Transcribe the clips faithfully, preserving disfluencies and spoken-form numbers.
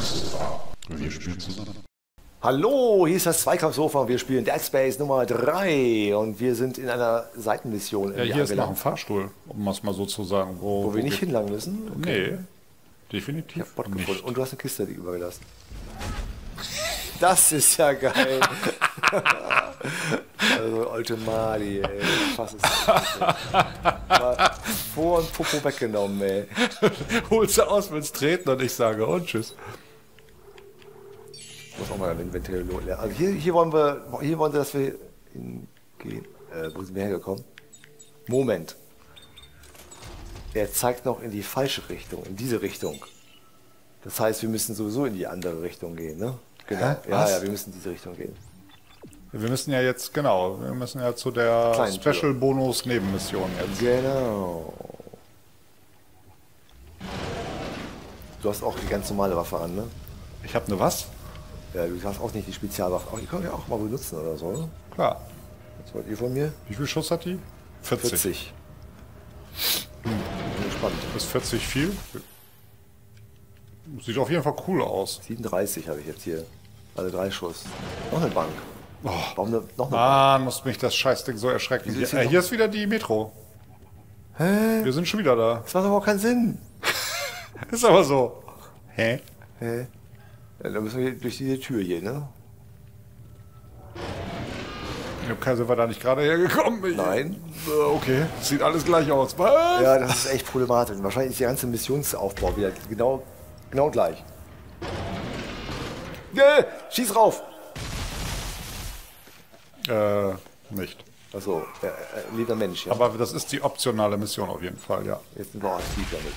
Wir spielen zusammen. Hallo, hier ist das Zweikampfsofa und wir spielen Dead Space Nummer drei und wir sind in einer Seitenmission. Ja, hier ist noch ein Fahrstuhl, um es mal so zu sagen. Wo, Wo wo wir nicht hinlangen müssen? Okay. Nee, definitiv ich hab Bot nicht. gefunden. Und du hast eine Kiste die übergelassen. Das ist ja geil. Also, alte Mali, ey. Was ist das? Mal vor und Popo weggenommen, ey. Holst du aus, willst treten und ich sage, und tschüss. Ich muss auch mal den Ventil lernen. Also hier, hier wollen wir, hier wollen wir, dass wir hingehen. Äh, wo sind wir hergekommen? Moment. Er zeigt noch in die falsche Richtung, in diese Richtung. Das heißt, wir müssen sowieso in die andere Richtung gehen, ne? Genau. Hä? Ja, Was? ja, wir müssen in diese Richtung gehen. Wir müssen ja jetzt, genau, wir müssen ja zu der Kleinen Tür. Special-Bonus-Nebenmission jetzt. Genau. Du hast auch die ganz normale Waffe an, ne? Ich habe eine was? Ja, du hast auch nicht die Spezialwaffe. Oh, die können wir ja auch mal benutzen oder so, ne? Klar. Was wollt ihr von mir? Wie viel Schuss hat die? vierzig. vierzig. Hm, bin gespannt. Ist vierzig viel? Sieht auf jeden Fall cool aus. siebenunddreißig habe ich jetzt hier. Alle drei Schuss. Noch eine Bank. Oh. Warum eine, noch eine Bank? Ah, muss mich das Scheißding so erschrecken. Wieso Hier, ist hier äh, noch- hier ist wieder die Metro. Hä? Wir sind schon wieder da. Das macht aber auch keinen Sinn. Ist aber so. Hä? Hä? Ja, dann müssen wir durch diese Tür hier, ne? Okay, sind wir da nicht gerade hergekommen? Ich- Nein. Äh, Okay, sieht alles gleich aus. Was? Ja, das ist echt problematisch. Wahrscheinlich ist der ganze Missionsaufbau wieder genau, genau gleich. Yeah, schieß rauf! Äh, nicht. Achso, äh, äh, lieber Mensch, ja. Aber das ist die optionale Mission auf jeden Fall, ja. Jetzt sind wir auch aktiv damit.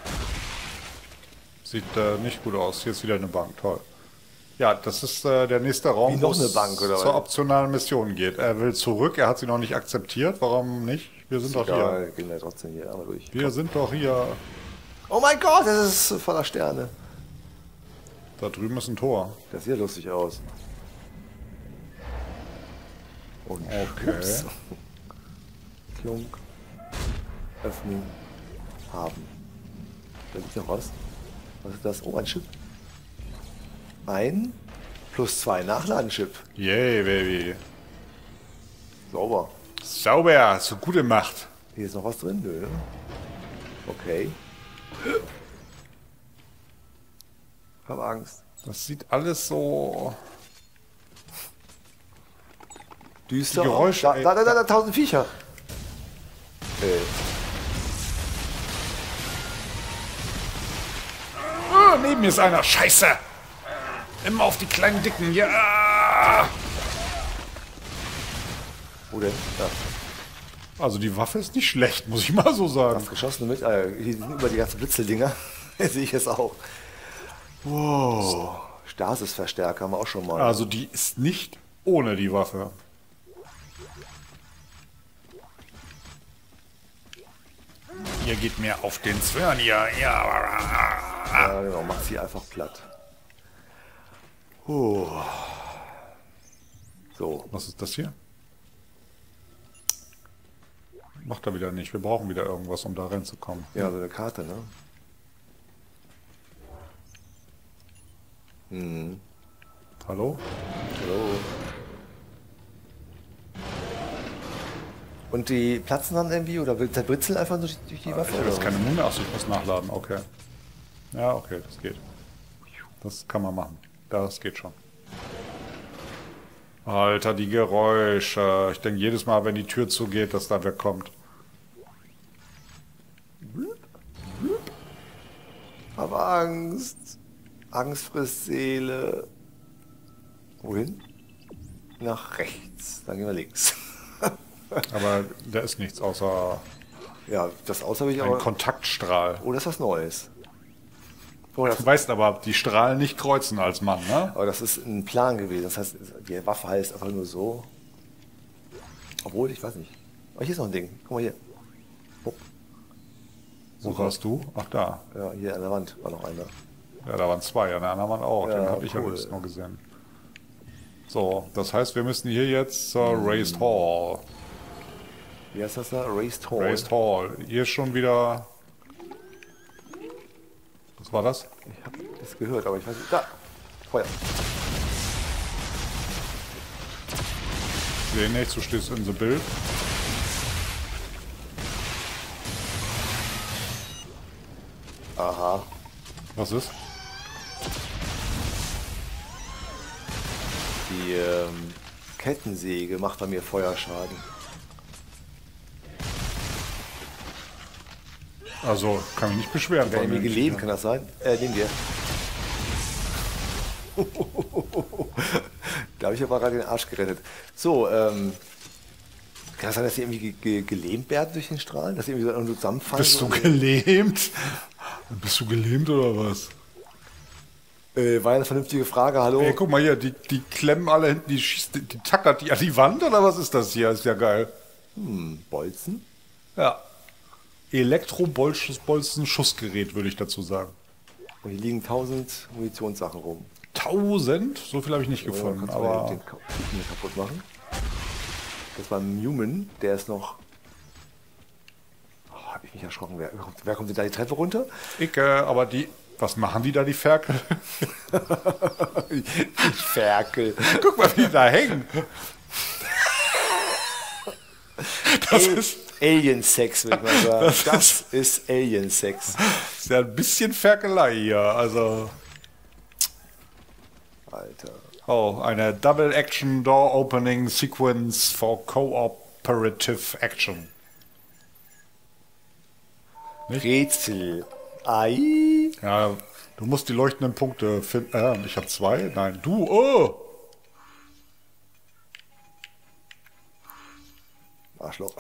Sieht äh, nicht gut aus. Hier ist wieder eine Bank, toll. Ja, das ist äh, der nächste Raum, Wie noch wo es eine Bank, oder zur was? optionalen Mission geht. Er will zurück, er hat sie noch nicht akzeptiert. Warum nicht? Wir sind doch hier. Egal, gehen wir trotzdem hier einmal durch. Wir sind doch hier. Oh mein Gott, das ist voller Sterne. Da drüben ist ein Tor. Das sieht ja lustig aus. Und Okay. ups. Klunk. Öffnen. Haben. Da liegt noch was. Was ist das? Oh, ein Chip. Ein plus zwei Nachladenchip. Yay, Baby. Sauber. Sauber, so gute Macht. Hier ist noch was drin, nö. Okay. Hab Angst. Das sieht alles so... Düster. Die Geräusche, Da, ey. da, da, da, da, tausend Viecher. Äh, Ah, neben mir ist einer. Scheiße. Immer auf die kleinen Dicken. Ja. wo denn? Da. Also die Waffe ist nicht schlecht, muss ich mal so sagen. Das geschossene mit. Äh, hier sind über die ganzen Blitzeldinger. Hier sehe ich es auch. Wow. Stasisverstärker haben wir auch schon mal. Also die ist nicht ohne die Waffe. Ihr geht mir auf den Zwirn, ihr. Ja. Ja, genau, macht sie einfach platt. Oh. So, Was ist das hier? Macht er wieder nicht. Wir brauchen wieder irgendwas, um da reinzukommen. ja, so eine Karte, ne? Hallo? Hallo. Und die platzen dann irgendwie oder zerbritzeln einfach durch, durch die Waffe? Ich habe jetzt oder keine Mune. Achso, ich muss nachladen. Okay. Ja, okay, das geht. Das kann man machen. Das geht schon. Alter, die Geräusche. Ich denke jedes Mal, wenn die Tür zugeht, dass da wer kommt. was? Hab Angst. Angst frisst Seele. Wohin? Nach rechts. Dann gehen wir links. Aber da ist nichts außer Ja, das aus habe ich ein aber... Kontaktstrahl. Oh, das ist was Neues. Oh, das, Du weißt aber, die Strahlen nicht kreuzen als Mann, ne? aber das ist ein Plan gewesen. Das heißt, die Waffe heißt einfach nur so. Obwohl, ich weiß nicht. Oh, hier ist noch ein Ding. Guck mal hier. Oh. Wo warst du? Ach, da. Ja, hier an der Wand war noch einer. Ja, da waren zwei, an der anderen Wand auch. Ja, Den habe ich ja cool. jetzt nur gesehen. So, das heißt, wir müssen hier jetzt zur Raised Hall. Wie heißt das da? Raised Hall. Raised Hall. Hier ist schon wieder... Was war das? Ich habe das gehört, aber ich weiß nicht. Da! Feuer. Ich sehe nichts, du stehst in so Bild. Aha. Was ist? Die ähm, Kettensäge macht bei mir Feuerschaden. Also, kann mich nicht beschweren. Wenn bei ich mir mir nicht. gelegen, kann das sein? Äh, nehmen wir. Da habe ich aber gerade den Arsch gerettet. So, ähm. Kann das sein, dass sie irgendwie ge ge gelähmt werden durch den Strahlen? Dass sie irgendwie so zusammenfallen? Bist du oder? gelähmt? Bist du gelähmt oder was? Äh, war eine vernünftige Frage, hallo? Ey, guck mal hier, die, die klemmen alle hinten, die schießt, die tackert die an die Wand oder was ist das hier? Ist ja geil. Hm, Bolzen? Ja. Elektro-Bolzen-Schussgerät, würde ich dazu sagen. Und hier liegen tausend Munitionssachen rum. Tausend? So viel habe ich nicht gefunden, Kannst du mal aber... den Ka- hier kaputt machen? Das war ein Newman, der ist noch... Oh, habe ich mich erschrocken. Wer, wer kommt denn da die Treppe runter? Ich, äh, aber die... Was machen die da, die Ferkel? Die Ferkel. Guck mal, wie die da hängen. Das Al- ist, Alien-Sex, würde ich mal sagen. Das Das, ist Alien-Sex. ist ja ein bisschen Ferkelei hier. Also... Alter. Oh, eine Double Action Door Opening Sequence for Cooperative Action. Rätsel. Ei. Ja, du musst die leuchtenden Punkte finden. Äh, ich habe zwei. Nein, du. Oh! Arschloch.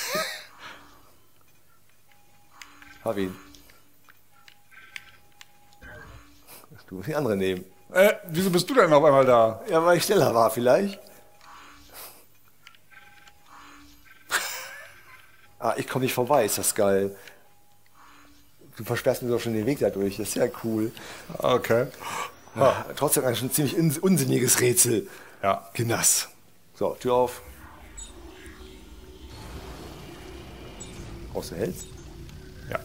Hab ihn. Du musst die andere nehmen. Äh, wieso bist du denn auf einmal da? Ja, weil ich schneller war vielleicht. Ah, ich komme nicht vorbei, ist das geil. Du versperrst mir doch schon den Weg dadurch, das ist ja cool. Okay. Ah, trotzdem ein schon ziemlich ins- unsinniges Rätsel. Ja. Genass. So, Tür auf. Brauchst du hältst? Ja.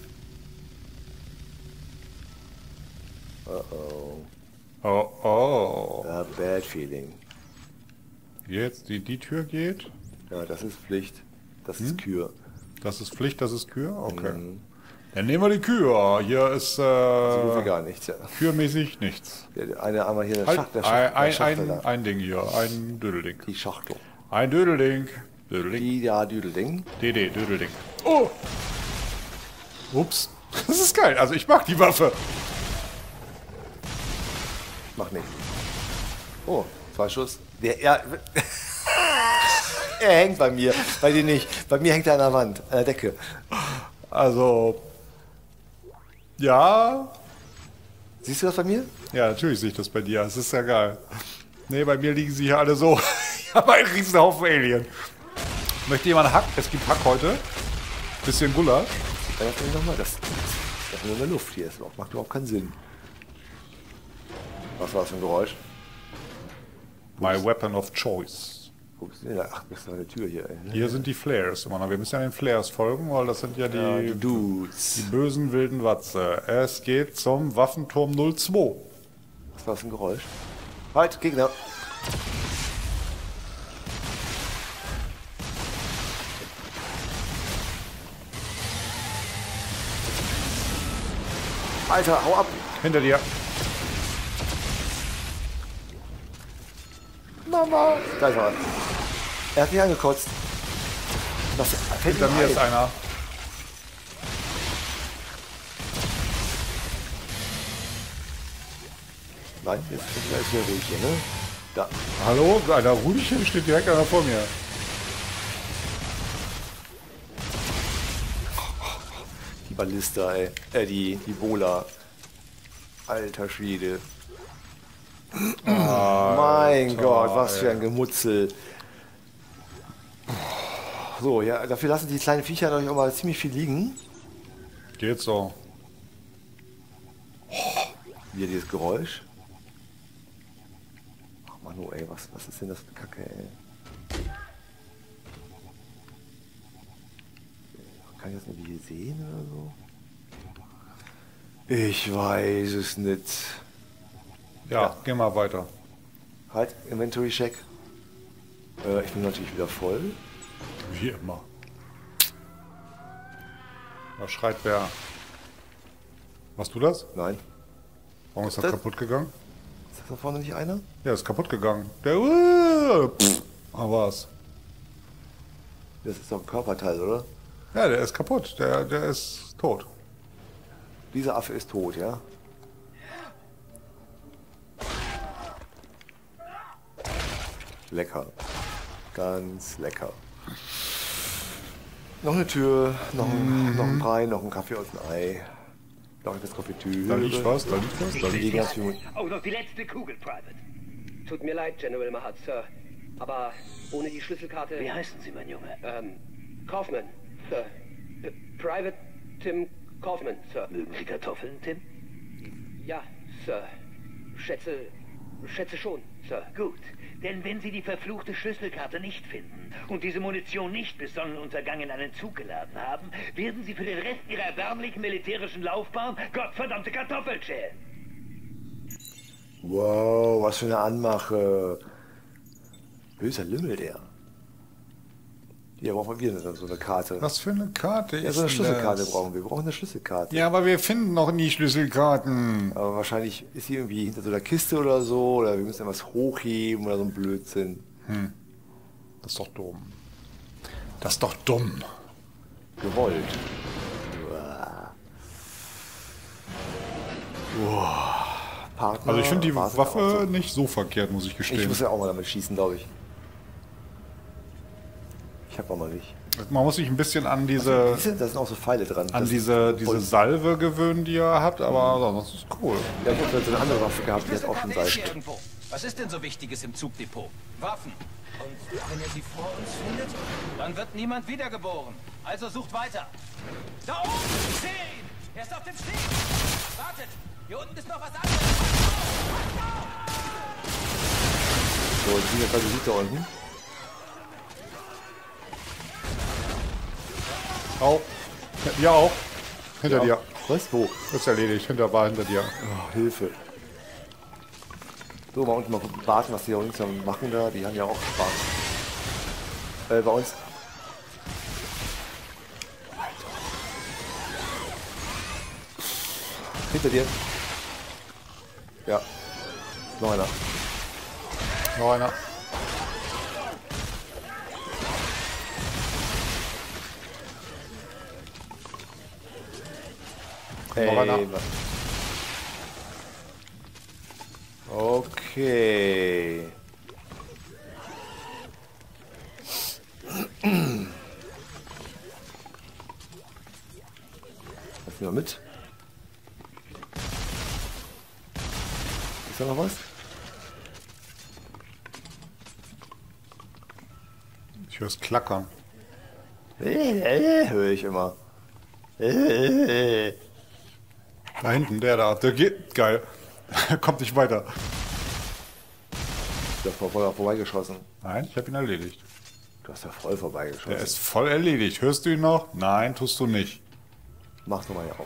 Uh oh. Oh, oh. A bad feeling. Jetzt die, die Tür geht. Ja, das ist Pflicht. Das ist Kür. Das ist Pflicht, das ist Kür. Okay. Mhm. Dann nehmen wir die Kür. Hier ist So gut wie äh, gar nichts, ja. kürmäßig nichts. Der eine einmal hier der Halt, Schacht, der ein, Schacht, der ein, Schachtel ein, da. ein Ding hier. Ein Dödelding. Die Schachtel. Ein Dödelding. Dödelding. Die da Düdelding. D D, Dödelding. Oh! Ups. Das ist geil. Also ich mag die Waffe. Mach nicht. Oh, zwei Schuss. Der, ja. Er hängt bei mir. Bei dir nicht. Bei mir hängt er an der Wand, an der Decke. Also... Ja... Siehst du das bei mir? Ja, natürlich sehe ich das bei dir. Es ist ja geil. Nee, bei mir liegen sie hier alle so. Ich habe einen riesen Haufen Alien. Möchte jemand Hack? Es gibt Hack heute. Bisschen Gulasch. Ja, das ich noch mal. Das, das ist nur in der Luft hier. Das macht überhaupt keinen Sinn. Was war das für ein Geräusch? My weapon of choice. Wo bist du denn da? Ach, bist du an der Tür hier. Ey. Hier sind die Flares immer noch. Wir müssen ja den Flares folgen, weil das sind ja die, Ja, die die Dudes. bösen wilden Watze. Es geht zum Waffenturm null zwei. Was war das für ein Geräusch? Halt, Gegner. Alter, hau ab. Hinter dir. Mama. Da ist er. Er hat mich angekotzt. Was fällt Hinter ihm mir ein? ist einer. Nein, jetzt ist wieder ruhig hier, ne? Da. Hallo? Einer ruhig hier steht direkt einer vor mir. Die Ballista, ey. Äh, die, die Bola. Alter Schwede. Mein Gott, was für ein Gemutzel. So, ja, dafür lassen die kleinen Viecher natürlich auch mal ziemlich viel liegen. Geht so. Wieder dieses Geräusch. Ach Manu, ey, was, was ist denn das für Kacke, ey? Kann ich das irgendwie hier sehen oder so? Ich weiß es nicht. Ja, Ja. geh mal weiter. Halt, Inventory Check. Äh, ich bin natürlich wieder voll. Wie immer. Da schreit wer. Warst du das? Nein. Warum ist das, Das- kaputt gegangen? Ist das da vorne nicht einer? Ja, ist kaputt gegangen. Der. Uh, pff, ah, war's. Das ist doch ein Körperteil, oder? Ja, der ist kaputt. Der, der ist tot. Dieser Affe ist tot, ja? Lecker. Ganz lecker. Noch eine Tür, noch ein, noch ein Brei, noch ein Kaffee aus dem Ei. Noch etwas Konfitüre. Da liegt was, da liegt was, da liegt liegen ganz viel. Oh, noch die letzte Kugel, Private. Tut mir leid, General Mahat, Sir. Aber ohne die Schlüsselkarte... Wie heißen Sie, mein Junge? Ähm, Kaufman, Sir. P Private Tim Kaufman, Sir. Mögen Sie Kartoffeln, Tim? Ja, Sir. Schätze... Schätze schon, Sir. Gut, denn wenn Sie die verfluchte Schlüsselkarte nicht finden und diese Munition nicht bis Sonnenuntergang in einen Zug geladen haben, werden Sie für den Rest Ihrer erbärmlichen militärischen Laufbahn gottverdammte Kartoffeln schälen. Wow, was für eine Anmache. Böser Lümmel, der. Hier brauchen wir wieder so eine Karte. Was für eine Karte Ja, ist so eine denn Schlüsselkarte das? brauchen wir. Wir brauchen eine Schlüsselkarte. Ja, aber wir finden noch nie Schlüsselkarten. Aber wahrscheinlich ist sie irgendwie hinter so einer Kiste oder so. Oder wir müssen etwas hochheben oder so ein Blödsinn. Das ist doch dumm. Das ist doch dumm. Gewollt. Uah. Partner, Also ich finde die wartet Waffe auch so. nicht so verkehrt, muss ich Ich gestehen. muss ja auch mal damit schießen, glaube ich. Ich habe auch mal nicht. Man muss sich ein bisschen an diese, Diese, da sind auch so Pfeile dran. an Das- diese, diese Salve gewöhnen, die ihr habt, aber das ist cool. Ja, ich habe so eine andere Waffe gehabt, die hat auch schon Schlüsselkarte ist hier Salz. irgendwo. Was ist denn so Wichtiges im Zugdepot? Waffen. Und wenn ihr sie vor uns findet, dann wird niemand wiedergeboren. Also sucht weiter. Da oben! Ich sehe ihn! Er ist auf dem Steg! Wartet! Hier unten ist noch was anderes! So, ich bin jetzt also nicht da unten. Auch. Ja, auch. Hinter dir. Was? Wo? Ist erledigt. Hinter war hinter dir. Oh, Hilfe. So, mal unten mal warten, was die da unten so machen da. Die haben ja auch Spaß. Äh, bei uns. Hinter dir. Ja. Noch einer. Noch einer. Hey, einer. Mann. Okay. Lass mal mit. Ist da noch was? Ich höre es klackern. Äh, höre ich immer. Äh, Da hinten, der da. Der geht. Geil. Kommt nicht weiter. Du hast voll, voll vorbeigeschossen. Nein, ich habe ihn erledigt. Du hast ja voll vorbeigeschossen. Der ist voll erledigt. Hörst du ihn noch? Nein, tust du nicht. Mach's nochmal hier auf.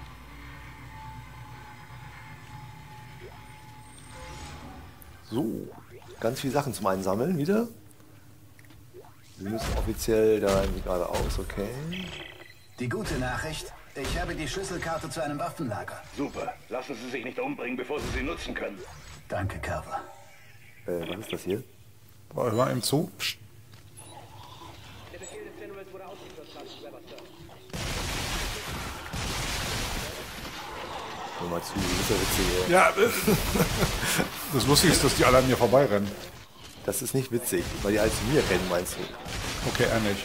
So, ganz viele Sachen zum Einsammeln wieder. Wir müssen offiziell da irgendwie gerade aus, okay. Die gute Nachricht, ich habe die Schlüsselkarte zu einem Waffenlager. Super. Lassen Sie sich nicht umbringen, bevor Sie sie nutzen können. Danke, Carver. Äh, was ist das hier? Hör mal ihm zu. Psst. Der Befehl des Generals wurde ausgeführt, Sergeant Weber, Sir. Hör mal zu, das ist ja witzig. Ey. Ja, das Lustige ist, dass die alle an mir vorbeirennen. Das ist nicht witzig, weil die alle zu mir rennen, meinst du? Okay, er nicht.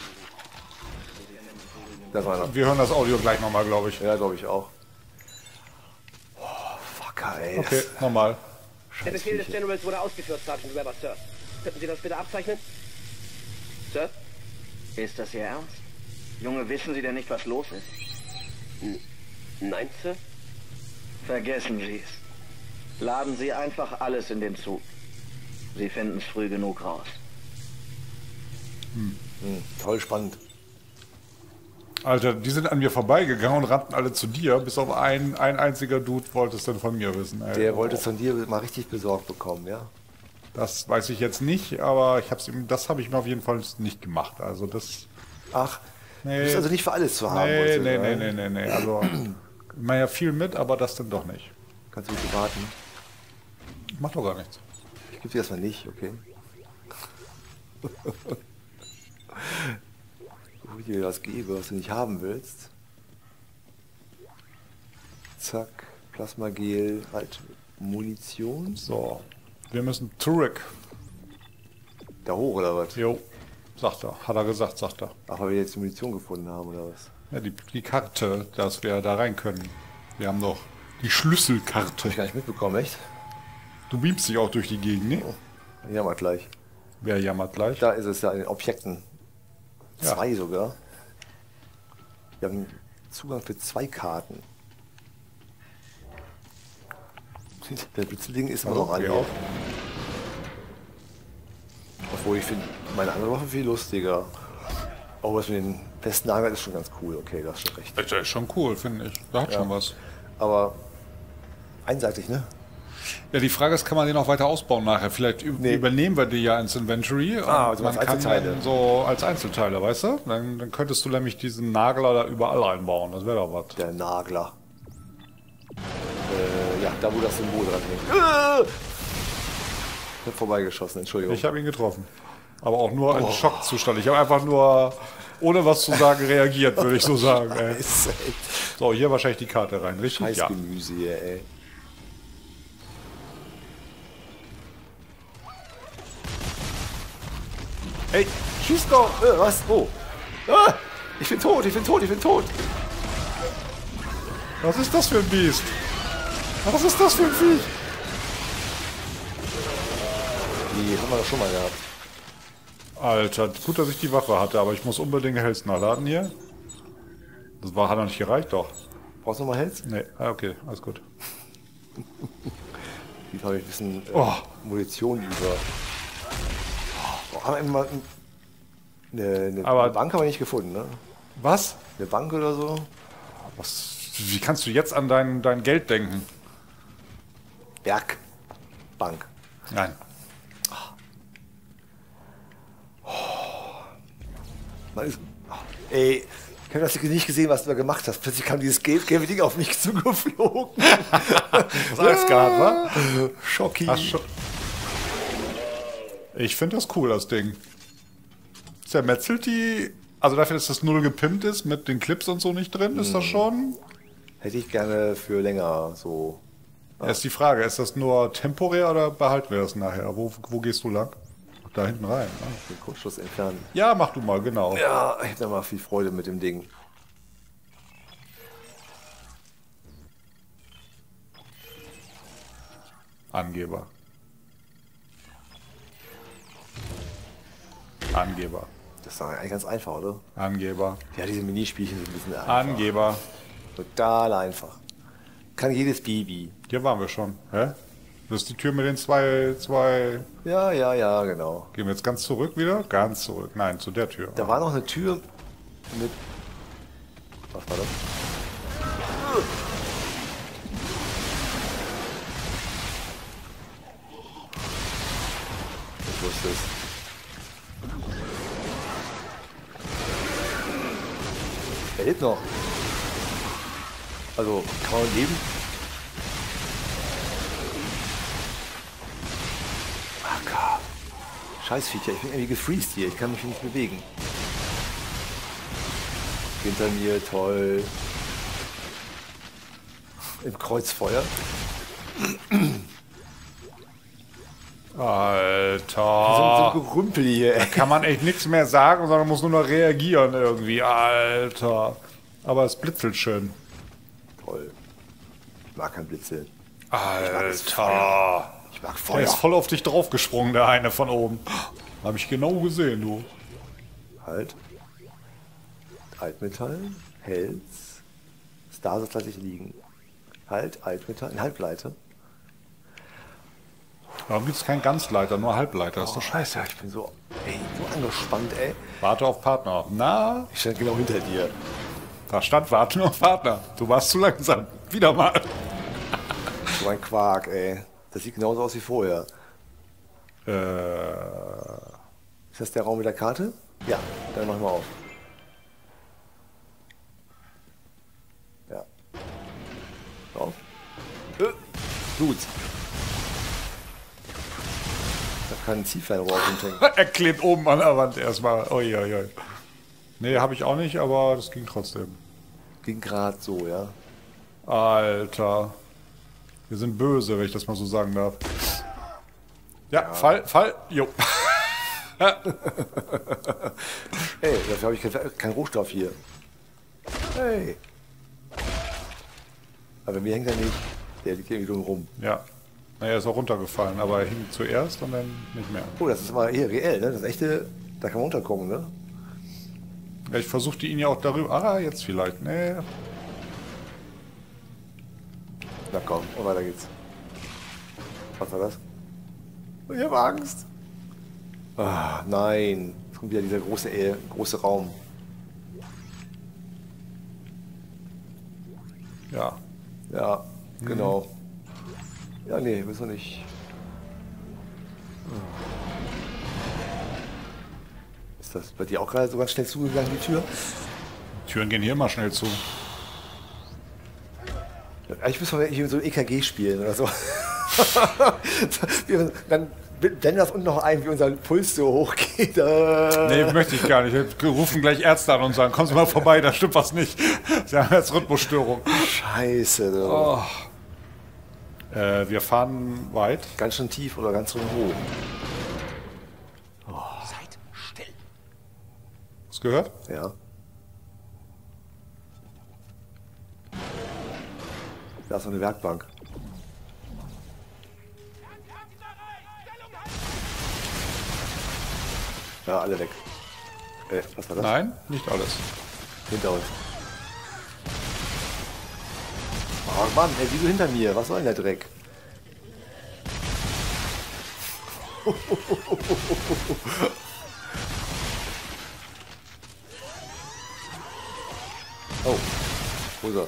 Das war noch. Wir hören das Audio gleich nochmal, glaube ich. Ja, glaube ich auch. Oh, fucker, ey. Okay, nochmal. Der Befehl des Generals wurde ausgeführt, Sergeant Weber, Sir. Könnten Sie das bitte abzeichnen? Sir? Ist das Ihr Ernst? Junge, wissen Sie denn nicht, was los ist? Nein, Sir? Vergessen Sie es. Laden Sie einfach alles in den Zug. Sie finden es früh genug raus. Hm, toll spannend. Alter, die sind an mir vorbeigegangen und rannten alle zu dir, bis auf ein, ein einziger Dude wollte es dann von mir wissen. Ey. Der Oh. wollte es von dir mal richtig besorgt bekommen, ja? Das weiß ich jetzt nicht, aber ich hab's ihm, das habe ich mir auf jeden Fall nicht gemacht. Also das... Ach, Nee. du bist also nicht für alles zu haben. Nee, wolltest du nee, nee, sagen? nee, nee, nee. Also, ich mache ja viel mit, aber das dann doch nicht. Kannst du bitte warten? Ich mach doch gar nichts. Ich gebe dir erstmal nicht, okay? Wo ich dir das gebe, was du nicht haben willst. Zack, Plasmagel, halt Munition. So, wir müssen zurück. Da hoch oder was? Jo, sagt er. Hat er gesagt, sagt er. Ach, weil wir jetzt die Munition gefunden haben oder was? Ja, die, die Karte, dass wir da rein können. Wir haben doch die Schlüsselkarte. Hab ich gar nicht mitbekommen, echt? Du beamst dich auch durch die Gegend, ne? Ja, mal gleich. Wer jammert gleich? Da ist es ja in den Objekten. Ja. Zwei sogar. Wir haben Zugang für zwei Karten. Der Blitzelding ist immer Also, noch an ja. hier. Obwohl ich finde meine andere Waffe viel lustiger. Oh, was mit den festen Nagel ist schon ganz cool. Okay, das ist schon recht. Das ist schon cool, finde ich. Da hat Ja. schon was. Aber einseitig, ne? Ja, die Frage ist, kann man den noch weiter ausbauen nachher? Vielleicht üb- Nee. übernehmen wir die ja ins Inventory. Ah, und also man als kann Einzelteile. dann so als Einzelteile, weißt du? Dann, dann könntest du nämlich diesen Nagler da überall einbauen. Das wäre doch was. Der Nagler. Äh, ja, da wo das Symbol dran hängt. Ich hab vorbeigeschossen, Entschuldigung. Ich habe ihn getroffen. Aber auch nur im Schockzustand. Ich habe einfach nur, ohne was zu sagen, reagiert, würde ich so sagen. Ey. Scheiße, ey. So, hier wahrscheinlich die Karte rein, richtig? Scheiß Ja. Gemüse hier, ey. Ey, schieß doch! Äh, was? Oh! Ah, ich bin tot, ich bin tot, ich bin tot! Was ist das für ein Biest? Was ist das für ein Viech? Die haben wir doch schon mal gehabt. Alter, gut, dass ich die Waffe hatte, aber ich muss unbedingt Hells nachladen hier. Das war, hat noch nicht gereicht, doch. Brauchst du noch mal Hells? Nee, ah, okay, alles gut. Die habe ich ein bisschen äh, Oh. Munition über. Oh, haben wir mal eine, eine, Aber- eine Bank haben wir nicht gefunden, ne? Was? Eine Bank oder so? Was? Wie kannst du jetzt an dein, dein Geld denken? Bergbank. Nein. Man ist, oh, ey, ich habe das nicht gesehen, was du da gemacht hast. Plötzlich kam dieses gelbe Ding auf mich zugeflogen. Das Eisgard, wa? Schocki. Ach, schon. Ich finde das cool, das Ding. Zermetzelt die... Also dafür, dass das null gepimpt ist, mit den Clips und so nicht drin, ist das schon... Hätte ich gerne für länger so. Ja. Ist die Frage, ist das nur temporär oder behalten wir das nachher? Wo, wo gehst du lang? Da hinten rein. Ne? Den Kurzschluss entfernen. Ja, mach du mal, genau. Ja, ich hätte da mal viel Freude mit dem Ding. Angeber. Angeber. Das ist eigentlich ganz einfach, oder? Angeber. Ja, diese Minispielchen sind ein bisschen einfach. Angeber. Total einfach. Kann jedes Baby. Hier waren wir schon. Hä? Das ist die Tür mit den zwei, zwei... Ja, ja, ja, genau. Gehen wir jetzt ganz zurück wieder? Ganz zurück. Nein, zu der Tür. Da war noch eine Tür mit. Was war das? Ich wusste es. Er lebt noch. Also, kann man leben? Acker. Scheißviecher, ich bin irgendwie gefreezed hier. Ich kann mich nicht bewegen. Hinter mir, toll. Im Kreuzfeuer. Alter. So, so ein Gerümpel hier, ey. Kann man echt nichts mehr sagen, sondern muss nur noch reagieren irgendwie. Alter. Aber es blitzelt schön. Toll. Ich mag kein Blitzeln. Alter. Ich mag Der Feuer. ist voll auf dich draufgesprungen, der eine von oben. Habe ich genau gesehen, du. Halt. Altmetall. Hells. Stars lasse ich liegen. Halt. Altmetall. Ein Halbleiter. Warum gibt es keinen Ganzleiter, nur Halbleiter? Ist doch scheiße. Scheiße, ich bin so, ey, so angespannt, ey. Warte auf Partner. Na? Ich stand genau hinter dir. Da stand Warten auf Partner. Du warst zu langsam. Wieder mal. So ein Quark, ey. Das sieht genauso aus wie vorher. Äh, Ist das der Raum mit der Karte? Ja, dann machen wir auf. Ja. Auf. Äh, Gut. Da kann ein Zielfernrohr hinhängen. er klebt oben an der Wand erstmal. Ui, ui, ui. Nee, habe ich auch nicht, aber das ging trotzdem. Ging gerade so, ja. Alter. Wir sind böse, wenn ich das mal so sagen darf. Ja, ja. Fall, Fall, jo. Ey, dafür habe ich keinen kein Rohstoff hier. Hey. Aber mir hängt er nicht. Der liegt irgendwie dumm rum. Ja. Naja, ist auch runtergefallen, aber er hing zuerst und dann nicht mehr. Oh, das ist aber eher reell, ne? Das echte, da kann man runterkommen, ne? Ja, ich versuchte ihn ja auch darüber. Ah, jetzt vielleicht. Nee. Na komm, und weiter geht's. Was war das? Ich habe Angst. Ah, nein. Jetzt kommt wieder dieser große, äh, große Raum. Ja. Ja, mhm. Genau. Ja, nee, müssen wir nicht. Ist das bei dir auch gerade so ganz schnell zugegangen, die Tür? Türen gehen hier immer schnell zu. Eigentlich müssen wir hier so ein E K G spielen oder so. wir, dann blenden das unten noch ein, wie unser Puls so hoch geht. Nee, möchte ich gar nicht. Wir rufen gleich Ärzte an und sagen, kommen Sie mal vorbei, da stimmt was nicht. Sie haben jetzt Rhythmusstörung. Scheiße. Du. Oh. Äh, wir fahren weit. Ganz schön tief oder ganz schön hoch. Oh. Seid still. Hast du gehört? Ja. Da ist noch eine Werkbank. Ja, alle weg. Äh, was war das? Nein, nicht alles. Hinter uns. Oh Mann, ey, wieso hinter mir? Was soll denn der Dreck? Oh, wo ist er?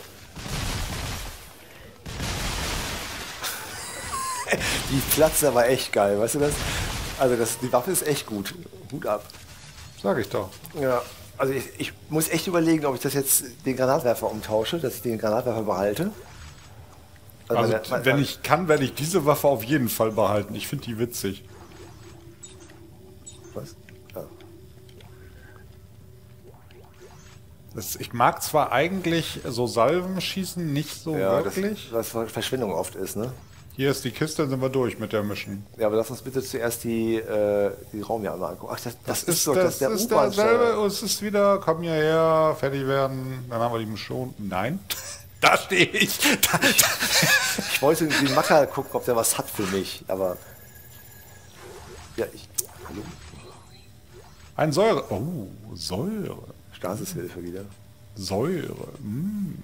Die Platze war echt geil, weißt du das? Also das, die Waffe ist echt gut. Hut ab. Sag ich doch. Ja, also ich, ich muss echt überlegen, ob ich das jetzt den Granatwerfer umtausche, dass ich den Granatwerfer behalte. Also, also meine, meine, wenn ich kann, werde ich diese Waffe auf jeden Fall behalten. Ich finde die witzig. Was? Ja. Das, ich mag zwar eigentlich so Salven schießen nicht so ja, wirklich. Das, was Verschwendung oft ist, ne? Hier ist die Kiste, dann sind wir durch mit der Mission. Ja, aber lass uns bitte zuerst die, äh, die Raum hier einmal angucken. Ach, das, das, das ist doch das, das, der ist U-Bahn. derselbe, es ist wieder, komm hierher, fertig werden, dann haben wir die Mission. Nein, da stehe ich. Da, da. Ich wollte den Macker gucken, ob der was hat für mich, aber... Ja, ich... Hallo? Ein Säure. Oh, Säure. Stasishilfe wieder. Säure. Mm.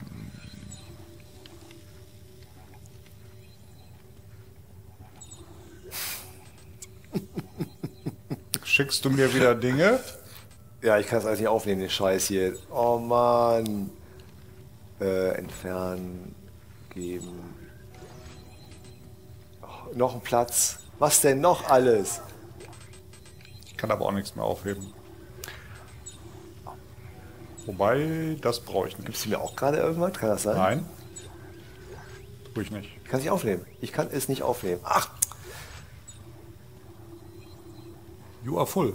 Schickst du mir wieder Dinge? Ja, ich kann es alles nicht aufnehmen, den Scheiß hier. Oh Mann. Äh, entfernen. Geben. Oh, noch ein Platz. Was denn noch alles? Ich kann aber auch nichts mehr aufheben. Wobei, das brauche ich nicht. Gibst du mir auch gerade irgendwas? Kann das sein? Nein. Tue ich nicht. Ich kann es nicht aufnehmen. Ich kann es nicht aufnehmen. Ach! You are full.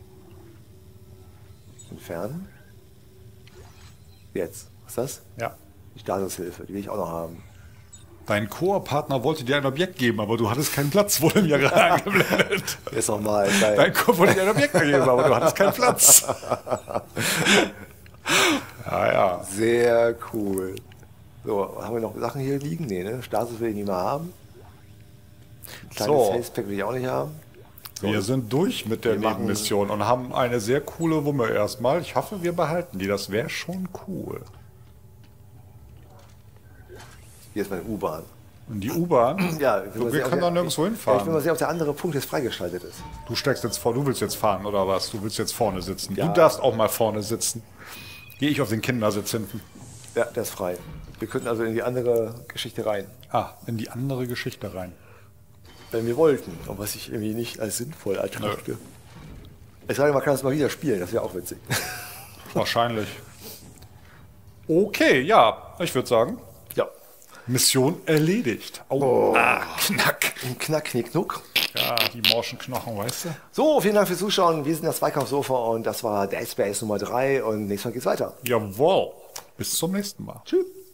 Entfernen. Jetzt. Was ist das? Ja. Die Statushilfe, die will ich auch noch haben. Dein Koop-Partner wollte dir ein Objekt geben, aber du hattest keinen Platz, wurde mir gerade angeblendet. Jetzt nochmal. Dein Koop wollte dir ein Objekt geben, aber du hattest keinen Platz. Ja, ja. Sehr cool. So, haben wir noch Sachen hier liegen? Nee, ne? Status will ich nicht mehr haben. Kleines So. Facepack will ich auch nicht haben. So. Wir sind durch mit der Wir machen- Nebenmission und haben eine sehr coole Wumme erstmal. Ich hoffe, wir behalten die. Das wäre schon cool. Hier ist meine U-Bahn. Und die U-Bahn? Ja, wir können da nirgendwo Ja, ich will hinfahren. mal sehen, ob der andere Punkt jetzt freigeschaltet ist. Du steigst jetzt vor, du willst jetzt fahren oder was? Du willst jetzt vorne sitzen. Ja. Du darfst auch mal vorne sitzen. Gehe ich auf den Kindersitz hinten. Ja, der ist frei. Wir könnten also in die andere Geschichte rein. Ah, in die andere Geschichte rein. Wenn wir wollten. Und was ich irgendwie nicht als sinnvoll ertrachte. Ich sage, man kann das mal wieder spielen. Das wäre auch witzig. Wahrscheinlich. Okay, ja. Ich würde sagen, Ja. Mission erledigt. Oh, Oh. Ah, knack. Ein Knack, Knick, Knuck. Ja, die morschen Knochen, weißt du? So, vielen Dank fürs Zuschauen. Wir sind das Zweikampfsofa und das war Dead Space Nummer drei und nächstes Mal geht's weiter. Jawohl. Bis zum nächsten Mal. Tschüss.